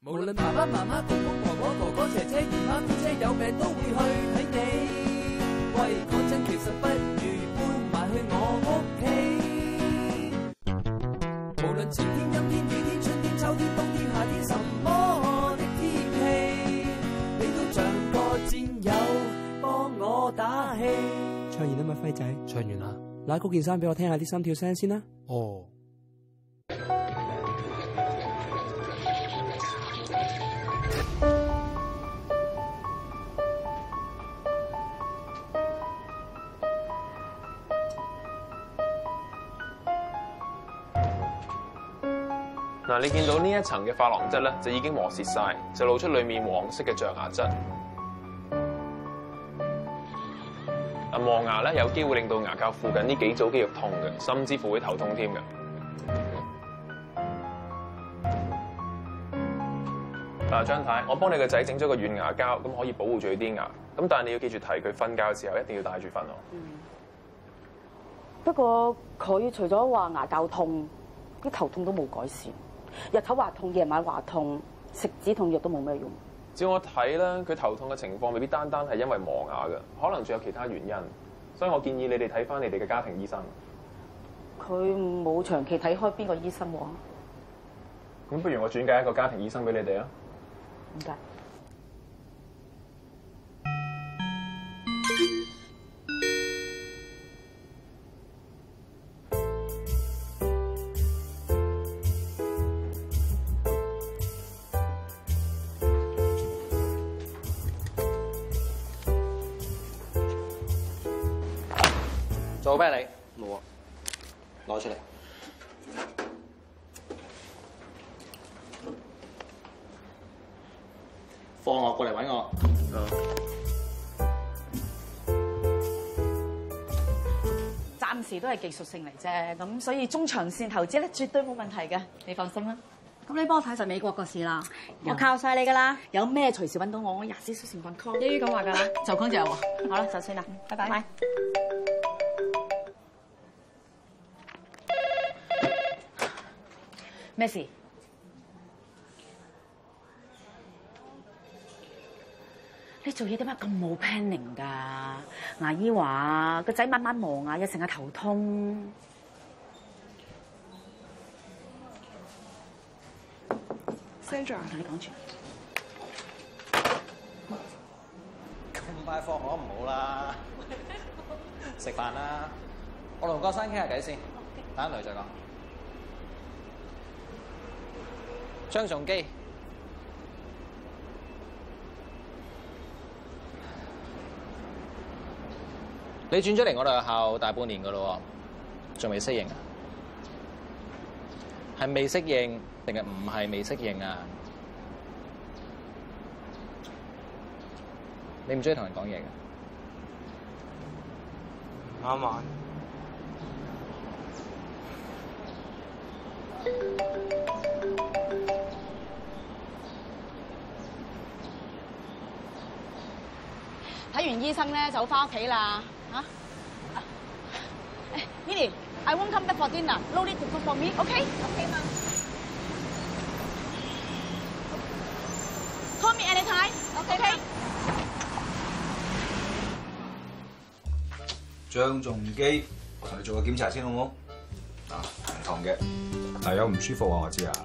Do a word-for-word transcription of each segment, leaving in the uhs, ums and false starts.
無論爸爸媽媽、公公婆婆、哥哥姐姐、姨媽姑姐有病都會去睇你。喂，講真，其實不如搬埋去我屋企。無論晴天、陰天、雨天、春天、秋天、冬天、夏天，什麼的天氣，你都像個戰友，幫我打氣。 唱完啦嘛，輝仔。 唱完啦。 拉高件衫俾我聽下啲心跳聲先啦。 哦。 嗱，你見到呢一層嘅珐琅質咧，就已經磨蝕晒，就露出裡面黃色嘅象牙質。嗱，磨牙咧有機會令到牙骹附近呢幾組肌肉痛嘅，甚至乎會頭痛添嘅。嗱，張太，我幫你個仔整咗個軟牙膠，咁可以保護住佢啲牙。咁但係你要記住提佢瞓覺嘅時候一定要戴住瞓咯。 嗯。不過佢除咗話牙骹痛，啲頭痛都冇改善。日頭話痛，夜晚話痛，食止痛藥都冇咩用。 照我睇啦，佢頭痛嘅情況未必單單係因為磨牙嘅，可能仲有其他原因。所以我建議你哋睇翻你哋嘅家庭醫生。 佢冇長期睇開邊個醫生喎？ 咁不如我轉介一個家庭醫生俾你哋啊。 唔該。 做咩你？冇啊，攞出嚟。放學過嚟揾我。 暫時都係技術性嚟啫，咁所以中長線投資咧絕對冇問題嘅，你放心啦。 咁你幫我睇實美國個事啦，我靠晒你噶啦， 有咩隨時揾到我，我廿四小時運 call。 一於咁話噶啦， 就講就有喎。好啦，就算啦，拜拜。拜。咩事？你做嘢點解咁冇 planning 㗎？牙醫話個仔晚晚磨牙，又成日頭痛。Sandra， 我同你講住。 咁快放學唔好啦，食飯啦。我同郭生傾下偈先，等一陣再講。張仲基，你轉咗嚟我哋學校大半年噶咯，仲未適應啊？係未適應定係唔係未適應啊？你唔中意同人講嘢嘅？ 啱啊。 睇完醫生咧就翻屋企啦嚇。Minnie，I won't come back for dinner. No need to cook for me. OK? OK 嘛。Call me anytime. OK? 張仲基，我同你做個檢查先好唔好？啊，唔同嘅，係有唔舒服啊，我知啊。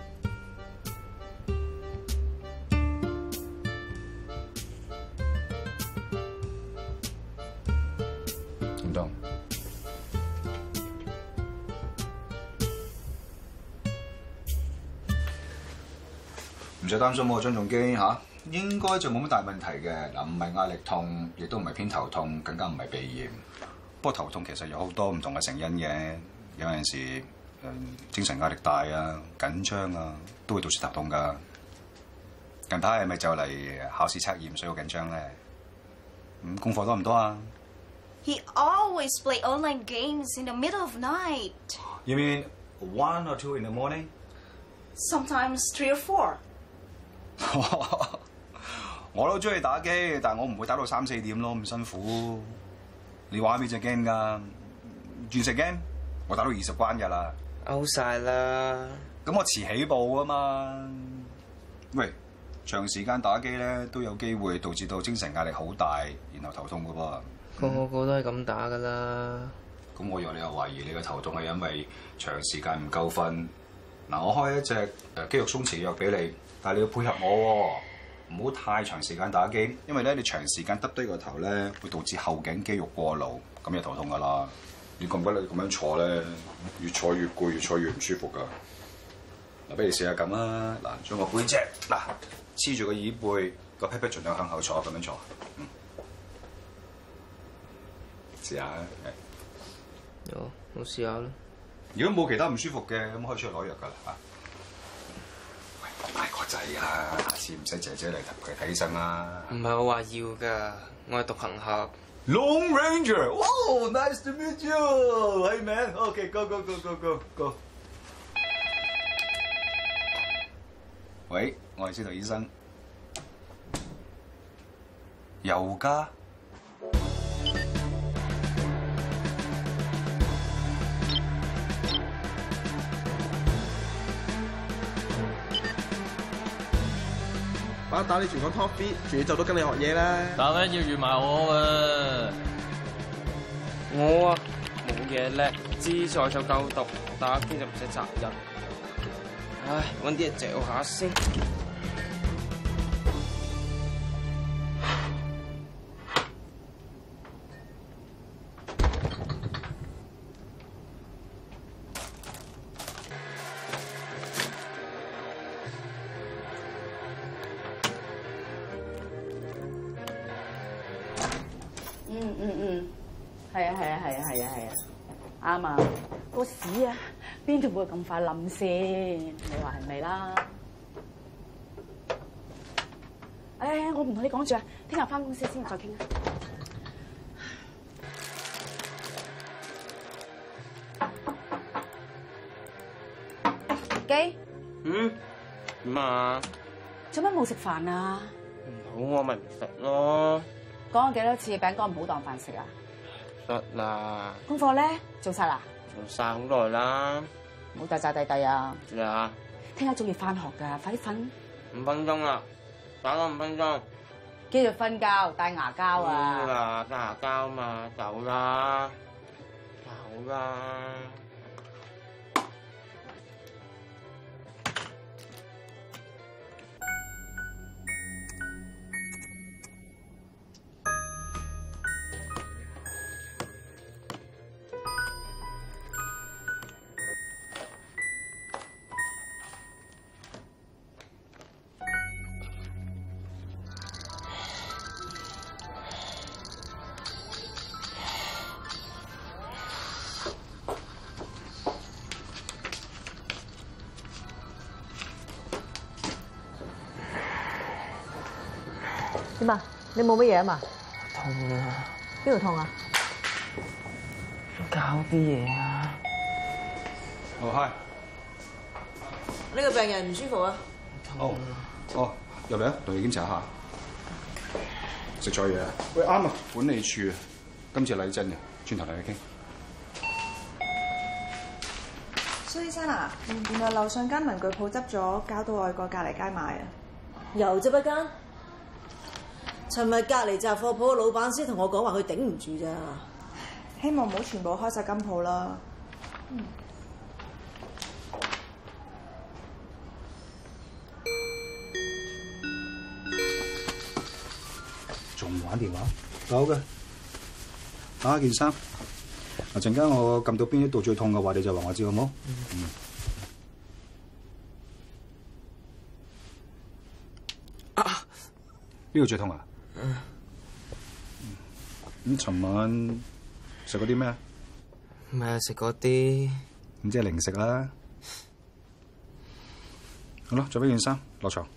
唔痛。唔使擔心喎，張仲基嚇，應該就冇乜大問題嘅。嗱，唔係壓力痛，亦都唔係偏頭痛，更加唔係鼻炎。不過頭痛其實有好多唔同嘅成因嘅，有陣時誒精神壓力大啊、緊張啊，都會導致頭痛㗎。近排係咪就嚟考試測驗，所以好緊張咧？咁功課多唔多啊 He always play online games in the middle of night. You mean one or two in the morning? Sometimes three or four. 我都中意打機，但係我唔會打到三四點咯，咁辛苦。你玩邊隻 game 㗎？鑽石 game，我打到二十關㗎啦。 out 晒啦。 咁我遲起步啊嘛。 喂，長時間打機咧都有機會導致到精神壓力好大，然後頭痛噶噃。 個個都係咁打噶啦。 咁、嗯、我以為你又懷疑你個頭痛係因為長時間唔夠瞓。嗱，我開一隻誒肌肉鬆弛藥俾你，但係你要配合我喎，唔好太長時間打機，因為咧你長時間耷低個頭咧，會導致後頸肌肉過勞，咁就頭痛噶啦。你覺唔覺得你咁樣坐咧，越坐越攰，越坐越唔舒服噶？嗱，不如試下咁啦。嗱，將個背脊嗱黐住個椅背，個屁屁盡量向後坐，咁樣坐。嗯，試下。 有，我試下啦。 如果冇其他唔舒服嘅，咁可以出去攞藥噶啦嚇。喂，我大個仔啦，下次唔使姐姐嚟同佢睇醫生啦。 唔係我話要㗎，我係獨行俠。 Lone Ranger，哇、wow, ，nice to meet you，hey man，OK，go go go go go go。喂，我係司徒醫生。又加？ 把打你全港 top fit， 仲要就到跟你學嘢啦。 打緊要預埋我啊！ 我啊冇嘢叻，志在就夠讀，打機就唔使責任。唉，揾啲嘢嚼下先。 嗯嗯嗯，係啊係啊係啊係啊係啊，啱啊！個屎啊，邊度會咁快冧先？你話係咪啦？誒，我唔同你講住啊，聽日翻公司先再傾啊。基， 嗯，點啊？ 做乜冇食飯啊？ 唔好我咪唔食咯。 講咗幾多次餅乾唔好當飯食啊？ 得啦。 功課咧做晒啦？ 做晒好耐啦。 唔好大炸地地啊！ 咩啊？ 聽日仲要翻學㗎，快啲瞓。 五分鐘啦，打多五分鐘。 繼續瞓覺，戴牙膠啊！ 好啦，戴牙膠嘛，走啦，走啦。 點啊？你冇乜嘢啊嘛？ 痛啊！ 邊度痛啊？ 搞啲嘢啊！ 哦，嗨。 呢個病人唔舒服啊？ 哦，哦，入嚟啊，同你檢查下。食咗嘢啊？喂，啱啊，管理處啊，今次禮真嘅，轉頭同你傾。 蘇醫生啊，原來樓上間文具鋪執咗，搞到外國隔離街賣啊！ 又執一間？尋日隔離雜貨鋪嘅老闆先同我講話，佢頂唔住咋。 希望唔好全部開晒金鋪啦。嗯。 仲玩電話？有嘅。打下件衫。嗱，陣間我撳到邊一度最痛嘅話，你就話我知好冇？嗯。嗯啊！邊度最痛啊？嗯。咁尋晚食嗰啲咩啊？ 唔係啊，食嗰啲。 咁即係零食啦。好啦，着翻件衫，落床。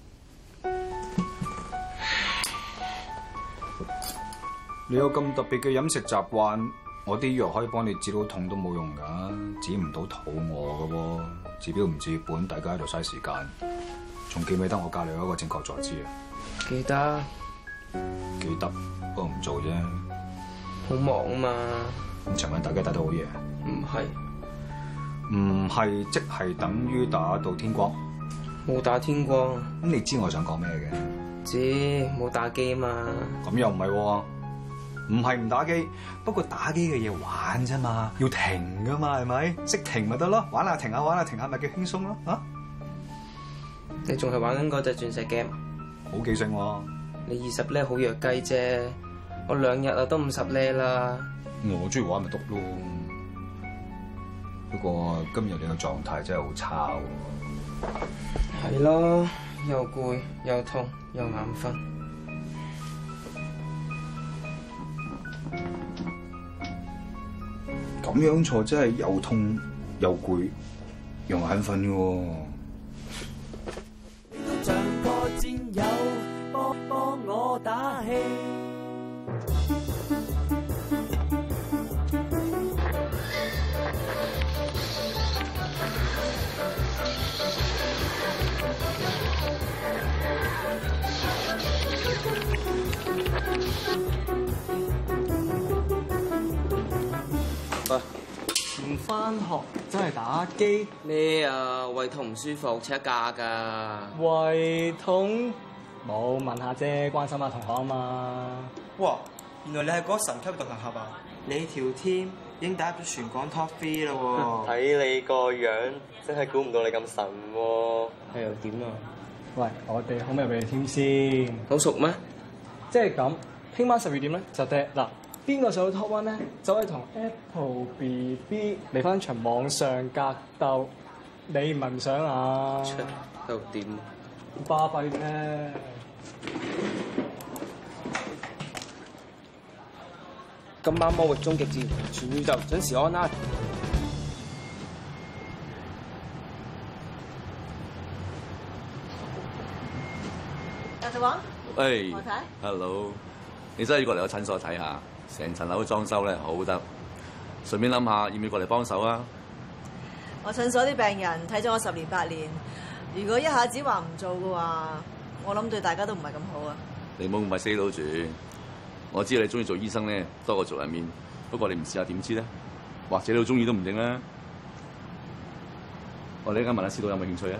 你有咁特別嘅飲食習慣，我啲藥可以幫你治到痛都冇用㗎，治唔到肚餓㗎喎。治標唔治本，大家喺度嘥時間。仲記唔記得我教你有一個正確坐姿啊？ 記得。 記得，不過唔做啫。 好忙啊嘛。 咁尋晚打機打到好夜？ 唔係。 唔係即係等於打到天光。 冇打天光。 咁你知我想講咩嘅？ 知冇打機嘛？ 咁又唔係喎，唔係唔打機，不過打機嘅嘢玩啫嘛，要停噶嘛，係咪？識停咪得咯，玩下停下，玩下停下咪叫輕鬆咯，啊！ 你仲係玩緊嗰隻鑽石 game？ 好記性喎！ 你二十呢好弱雞啫，我兩日啊都五十呢啦。 我中意玩咪得咯，不過今日你個狀態真係好差喎。 係咯，又攰又痛又眼瞓。 咁樣坐真係又痛又攰又眼瞓嘅喎。 你都像個戰友，幫幫我打氣。 唔返學真係打機咩啊？胃痛唔舒服，請假㗎。 胃痛冇問下啫，關心下同學啊嘛。 哇！原來你係嗰個神級獨行俠啊！你條 team 已經打入咗全港 top three 啦喎！ 睇你個樣，真係估唔到你咁神喎！ 係又點啊？ 喂，我哋可唔可以俾你添先？ 好熟咩？ 即係咁，聽晚十二點咧就得嗱。邊個上到 top one 咧，就可以同 Apple B B 嚟翻場網上格鬥，你唔想啊？ 又點？ 巴閉咩？ 今晚魔域終極戰，全宇宙準時 online。 大隻王， 喂我睇。 ，Hello， 你真係要過嚟我診所睇下，成層樓裝修咧好得，順便諗下要唔要過嚟幫手啊？ 我診所啲病人睇咗我十年八年，如果一下子話唔做嘅話，我諗對大家都唔係咁好啊。 你冇咁快死到住，我知道你中意做醫生咧多過做人面，不過你唔試下點知咧？或者你好中意都唔定啦。我哋一陣問下司導有冇興趣啊？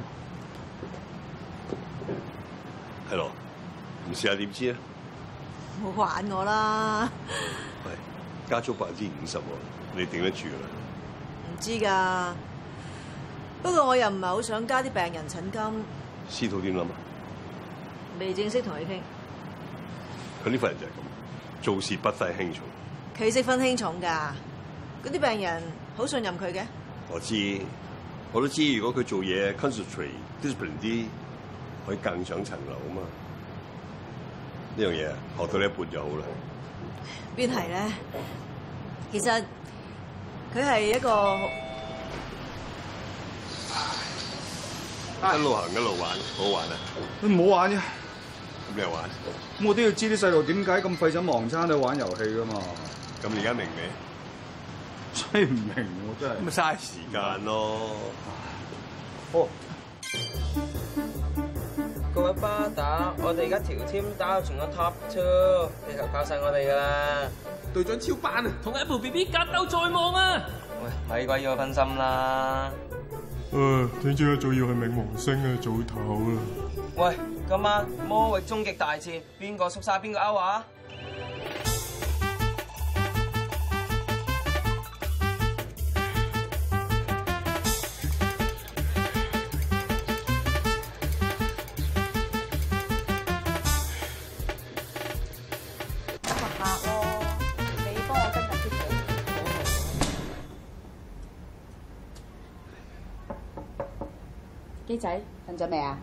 係咯，唔試下點知啊？ 唔好玩我啦！ 喂，加足百分之五十喎，你頂得住啦？ 唔知㗎，不過我又唔係好想加啲病人診金。 司徒點諗啊？ 未正式同佢傾。 佢呢份人就係咁，做事不分輕重。 佢識分輕重㗎，嗰啲病人好信任佢嘅。 我知，我都知。如果佢做嘢 concentrate discipline 啲，可以更上層樓啊嘛。呢樣嘢學到呢一半就好啦。 邊係咧？其實佢係一個一路行一路玩，好玩啊！ 唔好玩啫。 咁你又玩？ 咁我都要知啲細路點解咁費心忙餐去玩遊戲㗎嘛。 咁你而家明未？ 真係唔明喎，真係。 咁咪嘥時間咯。 哦。 各位巴打，我哋而家條 team 打到全個 top two， 地球靠晒我哋㗎啦！ 隊長超班啊， 同 Apple B B 格鬥在望啊！ 喂，咪鬼要我分心啦！ 誒，點知一早要去冥王星啊，早唞啦！ 喂，今晚魔域終極大戰，邊個縮晒邊個 out 啊？ 機仔瞓咗未啊？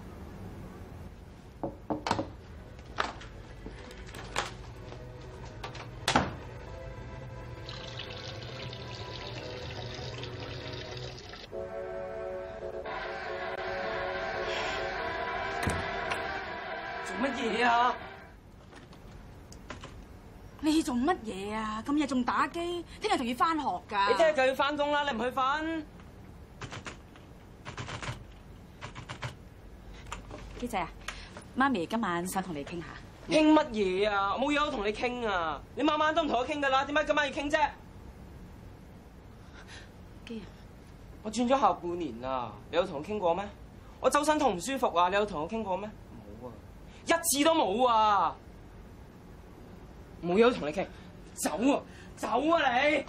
做乜嘢啊？ 你做乜嘢啊？咁夜仲打機，聽日仲要翻學㗎。 你聽日就要翻工啦，你唔去瞓？ 機仔啊，媽咪今晚想同你傾下。 傾乜嘢啊？冇嘢好同你傾啊！你晚晚都唔同我傾㗎啦，點解今晚要傾啫？ 機啊！ 我轉咗校半年啦，你有同我傾過咩？ 我周身痛唔舒服啊！你有同我傾過咩？冇啊，一次都冇啊！冇嘢同你傾，走啊，走啊你！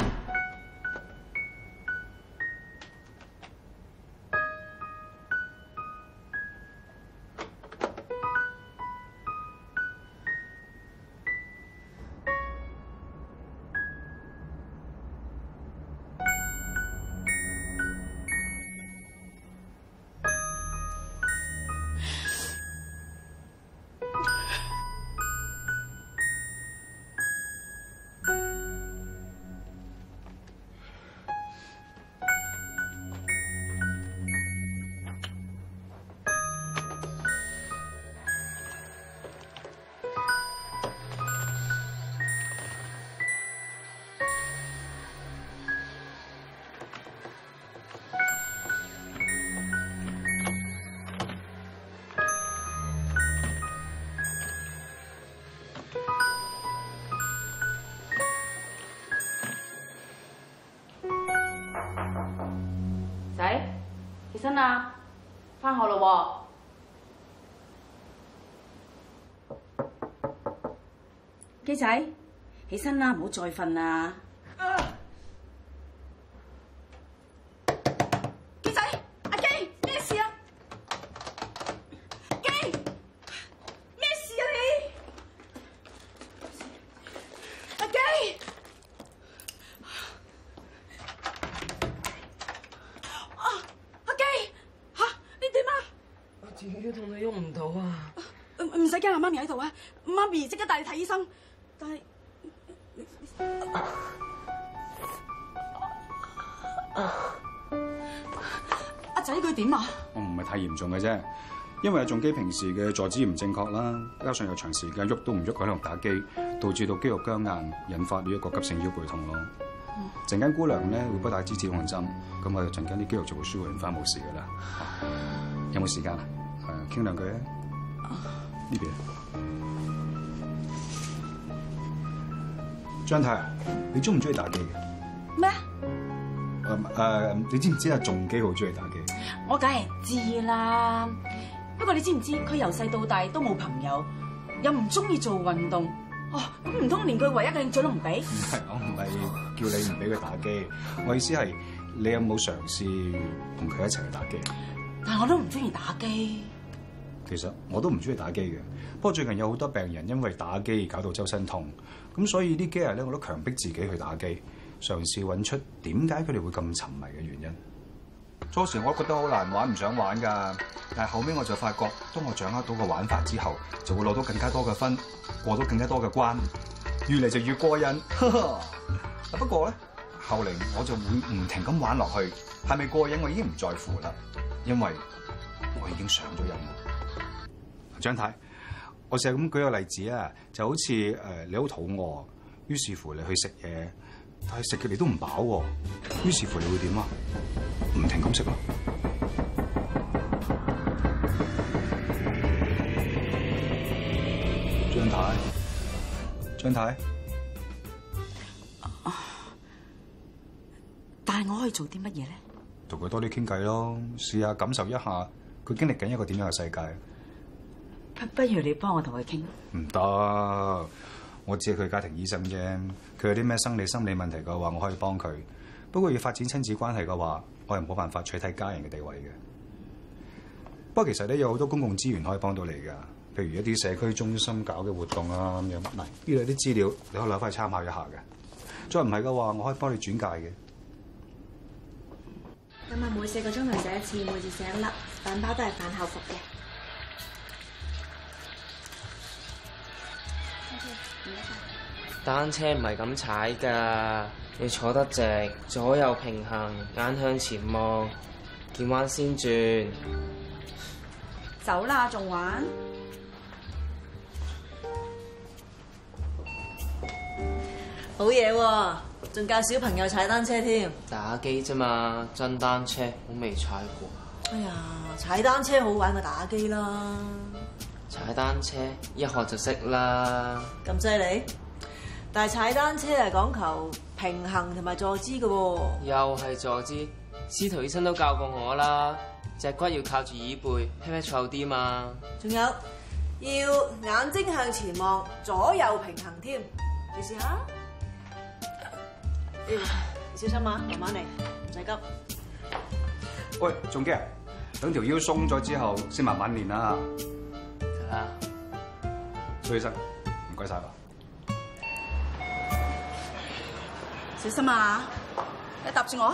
仔，起身啦，返學咯喎！基仔，起身啦，唔好再瞓啦！基仔，阿基，咩事啊？基，咩事啊你？阿基！自己痛到喐唔到啊！唔唔使驚，阿媽咪喺度啊！媽咪即刻帶你睇醫生。但係阿仔佢點啊？ 我唔係太嚴重嘅啫，因為阿仲基平時嘅坐姿唔正確啦，加上又長時間喐都唔喐喺度打機，導致到肌肉僵硬，引發咗一個急性腰背痛咯。陣間姑娘咧會不打支止痛針，咁我哋陣間啲肌肉就會舒緩翻，冇事噶啦。有冇時間啊？誒，傾兩句啊！呢邊，張太，你中唔中意打機嘅？ 咩？ 誒誒，你知唔知阿仲基好中意打機？ 我梗係知啦，不過你知唔知佢由細到大都冇朋友，又唔中意做運動。哦，咁唔通連佢唯一嘅興趣都唔俾？ 唔係，我唔係叫你唔俾佢打機，我意思係你有冇嘗試同佢一齊去打機？ 但係我都唔中意打機。 其實我都唔中意打機嘅，不過最近有好多病人因為打機搞到周身痛，咁所以呢幾日咧我都強迫自己去打機，嘗試揾出點解佢哋會咁沉迷嘅原因。初時我覺得好難玩，唔想玩㗎，但係後尾我就發覺，當我掌握到個玩法之後，就會攞到更加多嘅分，過到更加多嘅關，越嚟就越過癮。不過咧，後嚟我就會唔停咁玩落去，係咪過癮我已經唔在乎啦，因為我已經上咗癮啦。張太，我成日咁舉個例子啊，就好似誒你好肚餓，於是乎你去食嘢，但係食嘅你都唔飽喎，於是乎你會點啊？唔停咁食咯。張太，張太， 但係我可以做啲乜嘢咧？ 同佢多啲傾偈咯，試下感受一下佢經歷緊一個點樣嘅世界。 不如你幫我同佢傾。 唔得，我只係佢家庭醫生啫。佢有啲咩生理心理問題嘅話，我可以幫佢。不過要發展親子關係嘅話，我又冇辦法取替家人嘅地位嘅。不過其實咧有好多公共資源可以幫到你㗎，譬如一啲社區中心搞嘅活動啊咁樣。嗱，呢度有啲資料你可以攞翻去參考一下嘅。再唔係嘅話，我可以幫你轉介嘅。 咁啊，每四個鐘頭寫一次，每次寫一粒，兩包都係飯後服嘅。 單車唔係咁踩㗎，要坐得直，左右平衡，眼向前望，見彎先轉。 走啦，仲玩？ 好嘢喎，仲教小朋友踩單車添。 打機啫嘛，真單車我未踩過。 哎呀，踩單車好玩過打機啦。 踩單車一學就識啦。 咁犀利？但係踩單車係講求平衡同埋坐姿嘅喎。 又係坐姿，司徒醫生都教過我啦。 隻骨要靠住椅背，劈劈坐啲嘛。 仲有要眼睛向前望，左右平衡添。你試下。你小心啊，慢慢嚟，唔使急。 喂，仲基啊，等條腰鬆咗之後，先慢慢練啦。 得啦。 蘇醫生，唔該晒啦。 小心啊！你搭住我啊！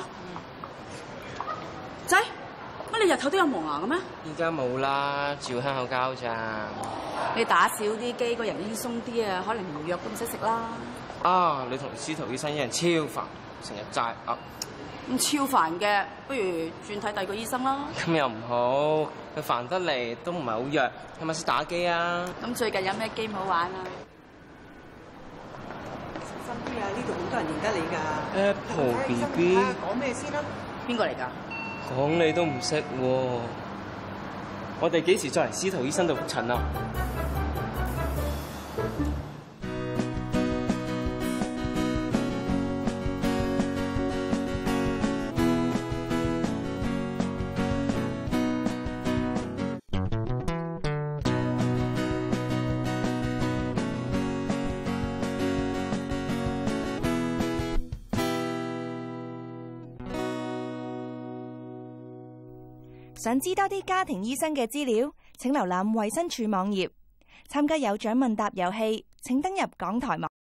仔，乜你日頭都有磨牙嘅咩？ 而家冇啦，照香口膠咋。 你打少啲機，個人輕鬆啲啊，可能連藥都唔使食啦。 啊！你同司徒醫生一樣超煩，成日齋噏。 咁超煩嘅，不如轉睇第二個醫生啦。 咁又唔好，佢煩得嚟都唔係好弱，係咪識打機啊？ 咁最近有咩 game 好玩啊？ 小心啲啊！呢度好多人認得你㗎。 Apple B B 講咩先啦？ 邊個嚟㗎？ 講你都唔識喎。我哋幾時再嚟司徒醫生度復診啊？ 想知多啲家庭醫生嘅資料，請瀏覽衛生署網頁。參加有獎問答遊戲，請登入港台網。